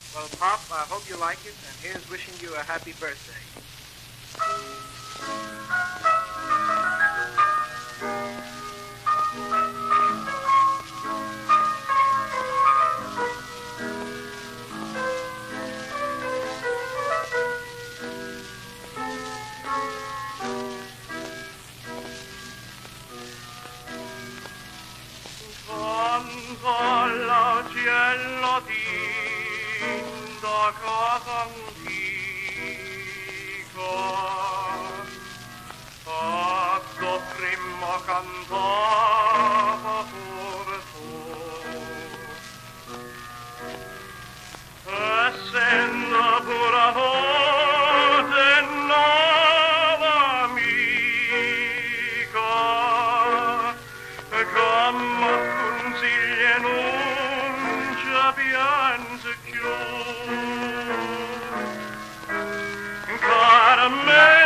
Well, Pop, I hope you like it, and here's wishing you a happy birthday. Cielo tinta casa antica, fatto prima cantava pure tu, essendo pure voce nuova amica, come consiglia piange più, cara me.